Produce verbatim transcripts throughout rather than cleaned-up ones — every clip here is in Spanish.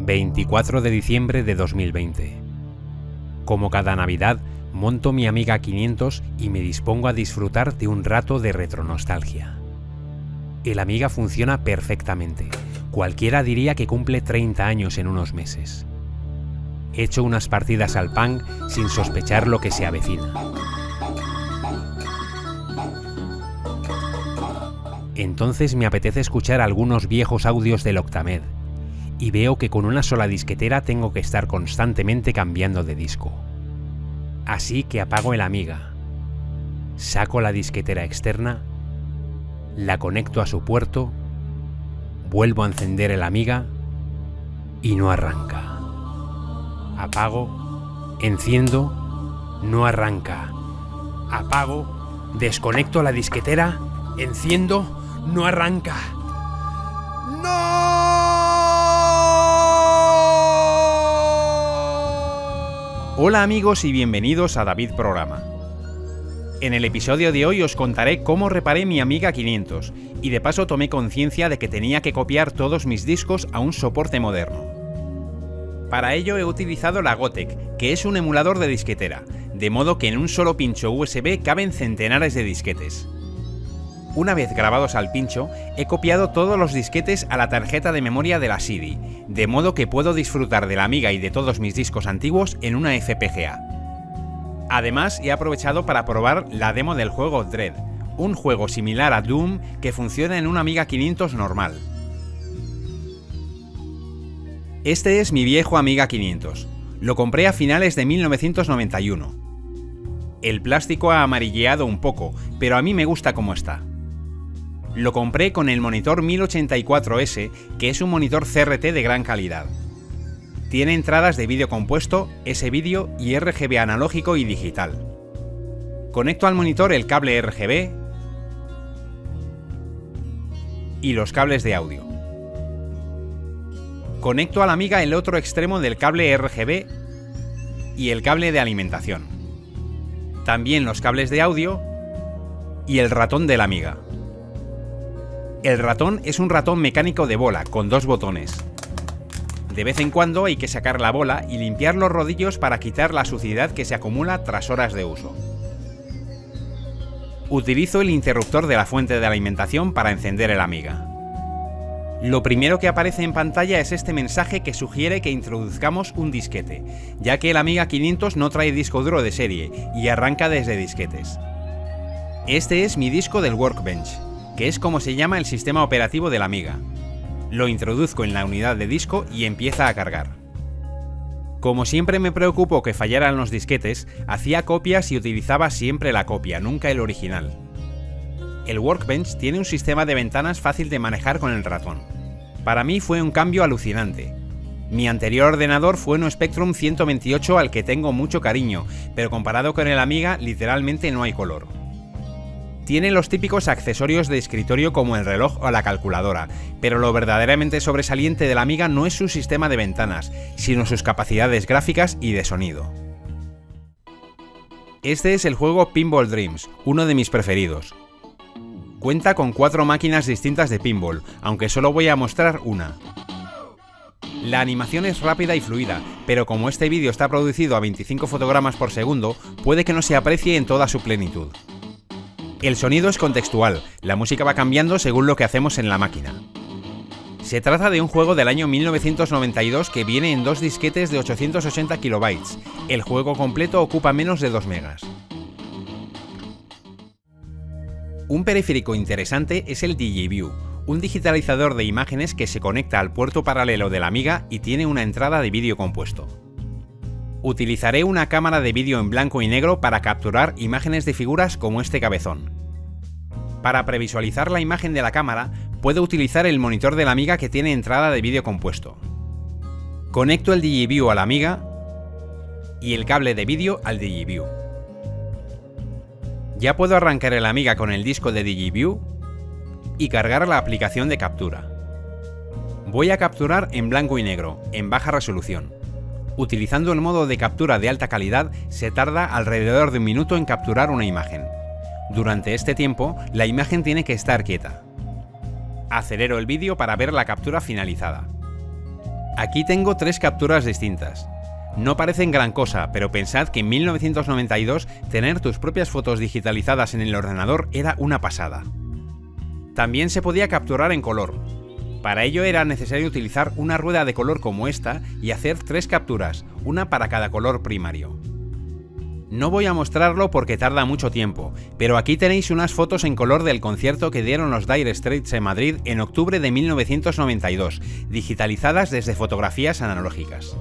veinticuatro de diciembre de dos mil veinte. Como cada Navidad, monto mi Amiga quinientos y me dispongo a disfrutar de un rato de retronostalgia. El Amiga funciona perfectamente. Cualquiera diría que cumple treinta años en unos meses. He hecho unas partidas al Pang sin sospechar lo que se avecina. Entonces me apetece escuchar algunos viejos audios del Octamed, y veo que con una sola disquetera tengo que estar constantemente cambiando de disco. Así que apago el Amiga, saco la disquetera externa, la conecto a su puerto, vuelvo a encender el Amiga y no arranca. Apago, enciendo, no arranca. Apago, desconecto la disquetera, enciendo, no arranca. ¡No! Hola amigos y bienvenidos a David Programa. En el episodio de hoy os contaré cómo reparé mi Amiga quinientos y de paso tomé conciencia de que tenía que copiar todos mis discos a un soporte moderno. Para ello he utilizado la Gotek, que es un emulador de disquetera, de modo que en un solo pincho U S B caben centenares de disquetes. Una vez grabados al pincho, he copiado todos los disquetes a la tarjeta de memoria de la C D, de modo que puedo disfrutar de la Amiga y de todos mis discos antiguos en una F P G A. Además, he aprovechado para probar la demo del juego Dread, un juego similar a Doom que funciona en una Amiga quinientos normal. Este es mi viejo Amiga quinientos. Lo compré a finales de mil novecientos noventa y uno. El plástico ha amarilleado un poco, pero a mí me gusta como está. Lo compré con el monitor mil ochenta y cuatro S, que es un monitor C R T de gran calidad. Tiene entradas de vídeo compuesto, S-Video y R G B analógico y digital. Conecto al monitor el cable R G B y los cables de audio. Conecto a la Amiga el otro extremo del cable R G B y el cable de alimentación. También los cables de audio y el ratón de la Amiga. El ratón es un ratón mecánico de bola con dos botones. De vez en cuando hay que sacar la bola y limpiar los rodillos para quitar la suciedad que se acumula tras horas de uso. Utilizo el interruptor de la fuente de alimentación para encender el Amiga. Lo primero que aparece en pantalla es este mensaje que sugiere que introduzcamos un disquete, ya que el Amiga quinientos no trae disco duro de serie y arranca desde disquetes. Este es mi disco del Workbench, que es como se llama el sistema operativo del Amiga. Lo introduzco en la unidad de disco y empieza a cargar. Como siempre me preocupo que fallaran los disquetes, hacía copias y utilizaba siempre la copia, nunca el original. El Workbench tiene un sistema de ventanas fácil de manejar con el ratón. Para mí fue un cambio alucinante. Mi anterior ordenador fue un Spectrum ciento veintiocho al que tengo mucho cariño, pero comparado con el Amiga literalmente no hay color. Tiene los típicos accesorios de escritorio como el reloj o la calculadora, pero lo verdaderamente sobresaliente del Amiga no es su sistema de ventanas, sino sus capacidades gráficas y de sonido. Este es el juego Pinball Dreams, uno de mis preferidos. Cuenta con cuatro máquinas distintas de pinball, aunque solo voy a mostrar una. La animación es rápida y fluida, pero como este vídeo está producido a veinticinco fotogramas por segundo, puede que no se aprecie en toda su plenitud. El sonido es contextual, la música va cambiando según lo que hacemos en la máquina. Se trata de un juego del año mil novecientos noventa y dos que viene en dos disquetes de ochocientos ochenta kilobytes. El juego completo ocupa menos de dos megas. Un periférico interesante es el DigiView, un digitalizador de imágenes que se conecta al puerto paralelo de la Amiga y tiene una entrada de vídeo compuesto. Utilizaré una cámara de vídeo en blanco y negro para capturar imágenes de figuras como este cabezón. Para previsualizar la imagen de la cámara, puedo utilizar el monitor de la Amiga que tiene entrada de vídeo compuesto. Conecto el DigiView a la Amiga y el cable de vídeo al DigiView. Ya puedo arrancar el Amiga con el disco de DigiView y cargar la aplicación de captura. Voy a capturar en blanco y negro, en baja resolución. Utilizando el modo de captura de alta calidad, se tarda alrededor de un minuto en capturar una imagen. Durante este tiempo, la imagen tiene que estar quieta. Acelero el vídeo para ver la captura finalizada. Aquí tengo tres capturas distintas. No parecen gran cosa, pero pensad que en mil novecientos noventa y dos tener tus propias fotos digitalizadas en el ordenador era una pasada. También se podía capturar en color. Para ello era necesario utilizar una rueda de color como esta y hacer tres capturas, una para cada color primario. No voy a mostrarlo porque tarda mucho tiempo, pero aquí tenéis unas fotos en color del concierto que dieron los Dire Straits en Madrid en octubre de mil novecientos noventa y dos, digitalizadas desde fotografías analógicas.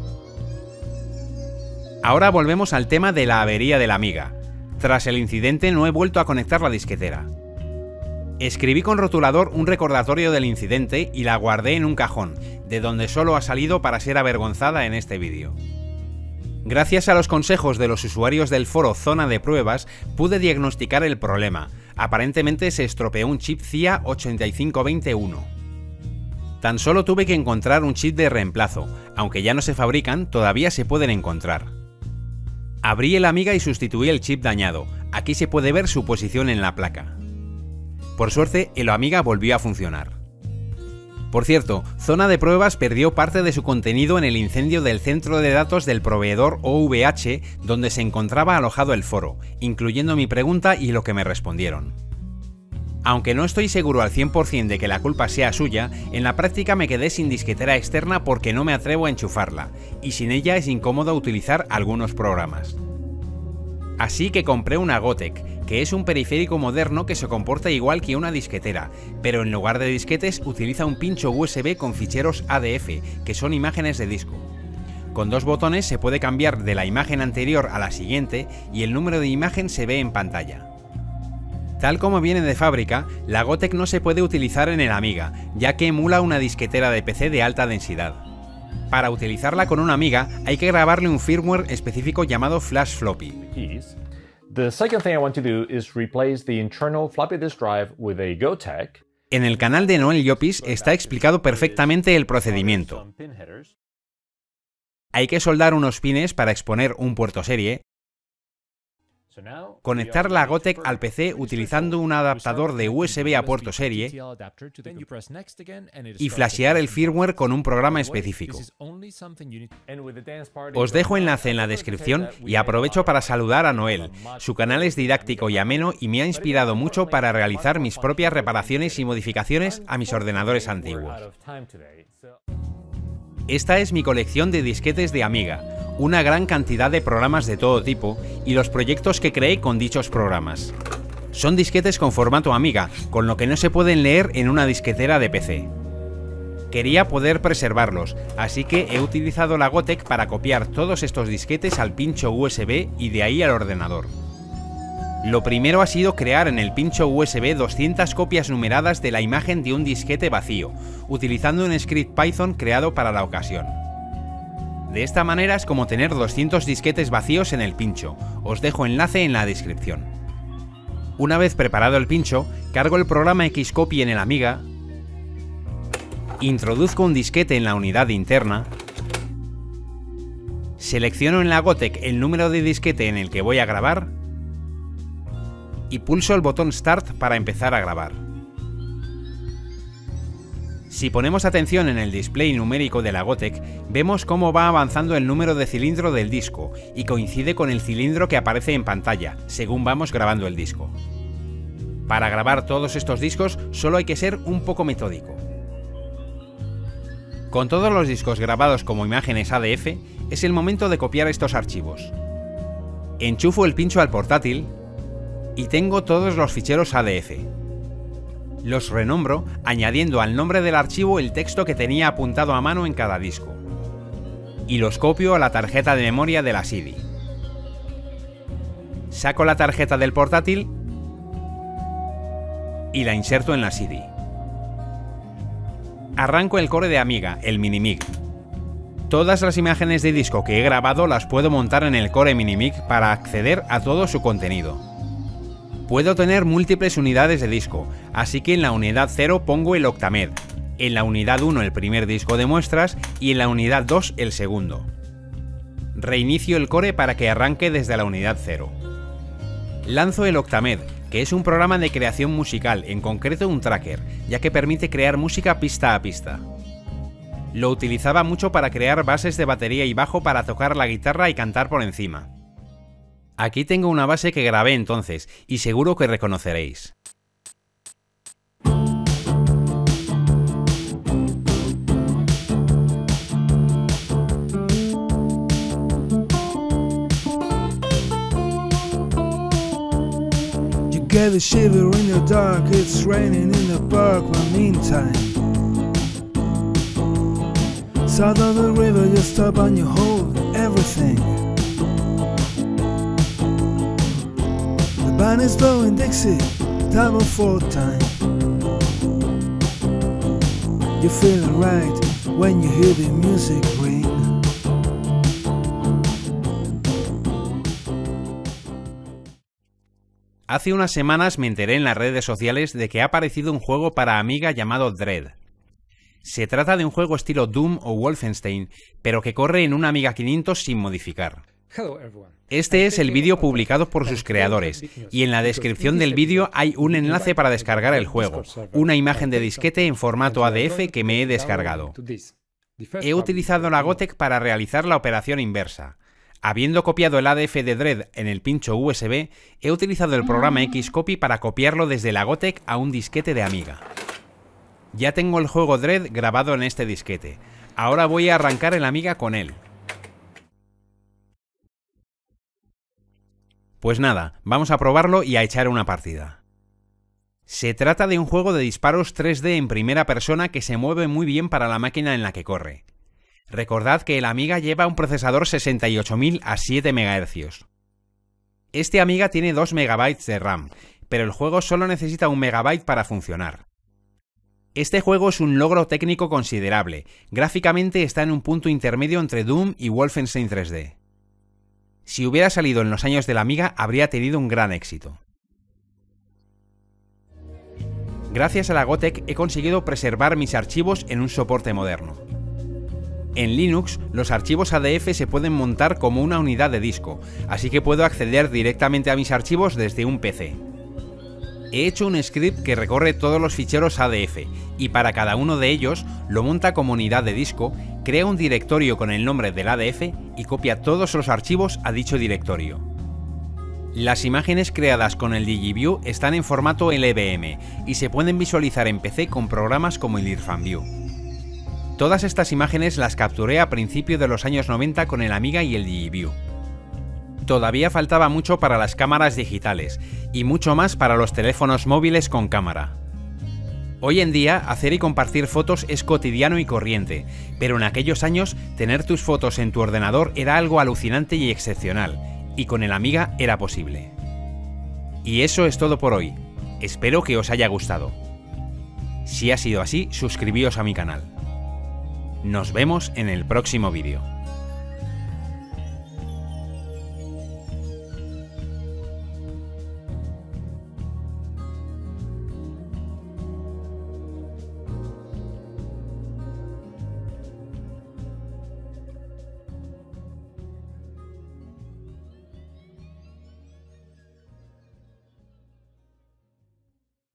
Ahora volvemos al tema de la avería de la Amiga. Tras el incidente no he vuelto a conectar la disquetera. Escribí con rotulador un recordatorio del incidente y la guardé en un cajón, de donde solo ha salido para ser avergonzada en este vídeo. Gracias a los consejos de los usuarios del foro Zona de Pruebas, pude diagnosticar el problema. Aparentemente se estropeó un chip C I A ochenta y cinco veinte uno. Tan solo tuve que encontrar un chip de reemplazo, aunque ya no se fabrican, todavía se pueden encontrar. Abrí el Amiga y sustituí el chip dañado. Aquí se puede ver su posición en la placa. Por suerte, el Amiga volvió a funcionar. Por cierto, Zona de Pruebas perdió parte de su contenido en el incendio del centro de datos del proveedor O V H, donde se encontraba alojado el foro, incluyendo mi pregunta y lo que me respondieron. Aunque no estoy seguro al cien por cien de que la culpa sea suya, en la práctica me quedé sin disquetera externa porque no me atrevo a enchufarla, y sin ella es incómodo utilizar algunos programas. Así que compré una Gotek, que es un periférico moderno que se comporta igual que una disquetera, pero en lugar de disquetes utiliza un pincho U S B con ficheros A D F, que son imágenes de disco. Con dos botones se puede cambiar de la imagen anterior a la siguiente y el número de imagen se ve en pantalla. Tal como viene de fábrica, la Gotek no se puede utilizar en el Amiga, ya que emula una disquetera de P C de alta densidad. Para utilizarla con una Amiga hay que grabarle un firmware específico llamado Flash Floppy. The second thing I want to do is replace the internal floppy disk drive with a Gotek. En el canal de Noel Llopis está explicado perfectamente el procedimiento. Hay que soldar unos pines para exponer un puerto serie, conectar la Gotek al P C utilizando un adaptador de U S B a puerto serie y flashear el firmware con un programa específico. Os dejo enlace en la descripción y aprovecho para saludar a Noel. Su canal es didáctico y ameno y me ha inspirado mucho para realizar mis propias reparaciones y modificaciones a mis ordenadores antiguos. Esta es mi colección de disquetes de Amiga, una gran cantidad de programas de todo tipo y los proyectos que creé con dichos programas. Son disquetes con formato Amiga, con lo que no se pueden leer en una disquetera de P C. Quería poder preservarlos, así que he utilizado la Gotek para copiar todos estos disquetes al pincho U S B y de ahí al ordenador. Lo primero ha sido crear en el pincho U S B doscientas copias numeradas de la imagen de un disquete vacío, utilizando un script Python creado para la ocasión. De esta manera es como tener doscientos disquetes vacíos en el pincho. Os dejo enlace en la descripción. Una vez preparado el pincho, cargo el programa Xcopy en el Amiga, introduzco un disquete en la unidad interna, selecciono en la Gotek el número de disquete en el que voy a grabar y pulso el botón Start para empezar a grabar. Si ponemos atención en el display numérico de la Gotek, vemos cómo va avanzando el número de cilindro del disco y coincide con el cilindro que aparece en pantalla, según vamos grabando el disco. Para grabar todos estos discos solo hay que ser un poco metódico. Con todos los discos grabados como imágenes A D F, es el momento de copiar estos archivos. Enchufo el pincho al portátil y tengo todos los ficheros A D F. Los renombro añadiendo al nombre del archivo el texto que tenía apuntado a mano en cada disco. Y los copio a la tarjeta de memoria de la C D. Saco la tarjeta del portátil y la inserto en la C D. Arranco el core de Amiga, el Minimig. Todas las imágenes de disco que he grabado las puedo montar en el core Minimig para acceder a todo su contenido. Puedo tener múltiples unidades de disco, así que en la unidad cero pongo el Octamed, en la unidad uno el primer disco de muestras y en la unidad dos el segundo. Reinicio el core para que arranque desde la unidad cero. Lanzo el Octamed, que es un programa de creación musical, en concreto un tracker, ya que permite crear música pista a pista. Lo utilizaba mucho para crear bases de batería y bajo para tocar la guitarra y cantar por encima. Aquí tengo una base que grabé entonces, y seguro que reconoceréis. You get a shiver in the dark, it's raining in the park, but meantime south of the river you stop and you hold everything. The band is blowing Dixie, time of four time. You're feeling right when you hear the music ring. Hace unas semanas me enteré en las redes sociales de que ha aparecido un juego para Amiga llamado Dread. Se trata de un juego estilo Doom o Wolfenstein, pero que corre en una Amiga quinientos sin modificar. Este es el vídeo publicado por sus creadores, y en la descripción del vídeo hay un enlace para descargar el juego, una imagen de disquete en formato A D F que me he descargado. He utilizado la Gotek para realizar la operación inversa. Habiendo copiado el A D F de Dread en el pincho U S B, he utilizado el programa Xcopy para copiarlo desde la Gotek a un disquete de Amiga. Ya tengo el juego Dread grabado en este disquete. Ahora voy a arrancar el Amiga con él. Pues nada, vamos a probarlo y a echar una partida. Se trata de un juego de disparos tres D en primera persona que se mueve muy bien para la máquina en la que corre. Recordad que el Amiga lleva un procesador sesenta y ocho mil a siete megahercios. Este Amiga tiene dos megabytes de RAM, pero el juego solo necesita un megabyte para funcionar. Este juego es un logro técnico considerable. Gráficamente está en un punto intermedio entre Doom y Wolfenstein tres D. Si hubiera salido en los años del Amiga, habría tenido un gran éxito. Gracias a la Gotek he conseguido preservar mis archivos en un soporte moderno. En Linux, los archivos A D F se pueden montar como una unidad de disco, así que puedo acceder directamente a mis archivos desde un P C. He hecho un script que recorre todos los ficheros A D F, y para cada uno de ellos lo monta como unidad de disco, crea un directorio con el nombre del A D F y copia todos los archivos a dicho directorio. Las imágenes creadas con el DigiView están en formato L V M y se pueden visualizar en P C con programas como el IrfanView. Todas estas imágenes las capturé a principios de los años noventa con el Amiga y el DigiView. Todavía faltaba mucho para las cámaras digitales, y mucho más para los teléfonos móviles con cámara. Hoy en día, hacer y compartir fotos es cotidiano y corriente, pero en aquellos años, tener tus fotos en tu ordenador era algo alucinante y excepcional, y con el Amiga era posible. Y eso es todo por hoy. Espero que os haya gustado. Si ha sido así, suscribíos a mi canal. Nos vemos en el próximo vídeo.